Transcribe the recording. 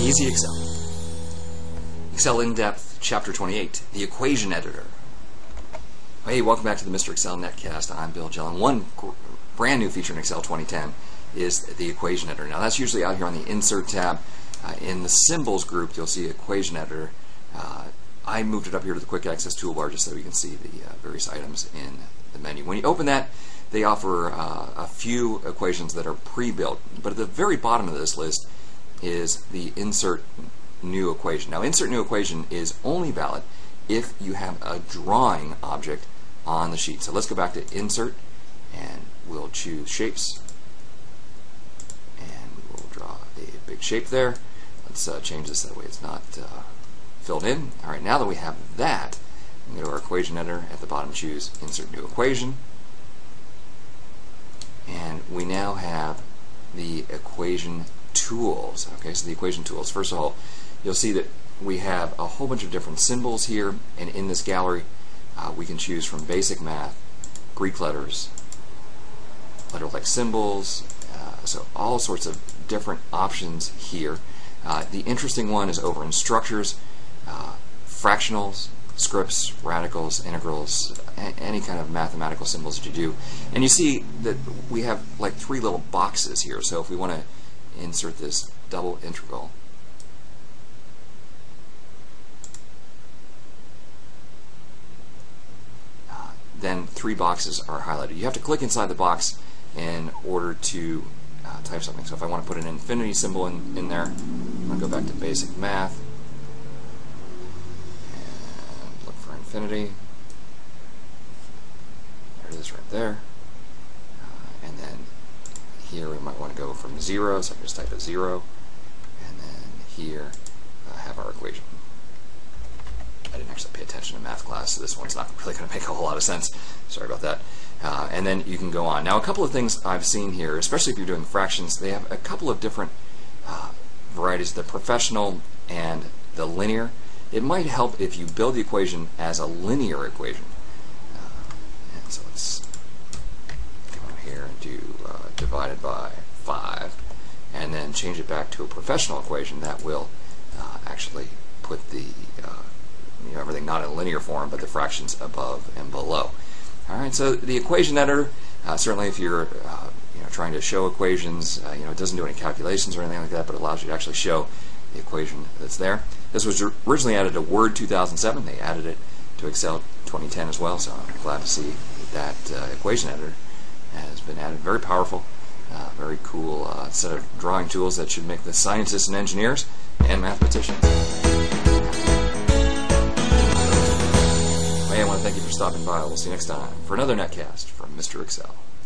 Easy Excel. Excel In-Depth, Chapter 28, the Equation Editor. Hey, welcome back to the Mr. Excel Netcast. I'm Bill Jellin. One brand new feature in Excel 2010 is the Equation Editor. Now that's usually out here on the Insert tab. In the Symbols group, you'll see Equation Editor. I moved it up here to the Quick Access Toolbar just so you can see the various items in the menu. When you open that, they offer a few equations that are pre-built, but at the very bottom of this list is the Insert New Equation. Now, Insert New Equation is only valid if you have a drawing object on the sheet. So let's go back to Insert, and we'll choose Shapes, and we will draw a big shape there. Let's change this that way it's not filled in. All right, now that we have that, we can go to our Equation Editor. At the bottom, choose Insert New Equation, and we now have the equation tools. Okay, so the equation tools. First of all, you'll see that we have a whole bunch of different symbols here, and in this gallery we can choose from basic math, Greek letters, letter-like symbols, so all sorts of different options here. The interesting one is over in structures, fractionals, scripts, radicals, integrals, any kind of mathematical symbols that you do. And you see that we have like three little boxes here. So if we want to insert this double integral, then three boxes are highlighted. You have to click inside the box in order to type something. So if I want to put an infinity symbol in there, I'm going to go back to basic math and look for infinity. There it is right there. And then here we might want to go from 0, so I just type a 0, and then here have our equation. I didn't actually pay attention to math class, so this one's not really going to make a whole lot of sense. Sorry about that. And then you can go on. Now, a couple of things I've seen here, especially if you're doing fractions, they have a couple of different varieties, the professional and the linear. It might help if you build the equation as a linear equation. And so let's come over here and do divided by 5, and then change it back to a professional equation that will actually put the everything not in linear form, but the fractions above and below. All right, so the equation editor, certainly if you're trying to show equations, it doesn't do any calculations or anything like that, but it allows you to actually show the equation that's there. This was originally added to Word 2007. They added it to Excel 2010 as well, so I'm glad to see that equation editor has been added. Very powerful, very cool set of drawing tools that should make the scientists and engineers and mathematicians. I want to thank you for stopping by. We'll see you next time for another netcast from Mr. Excel.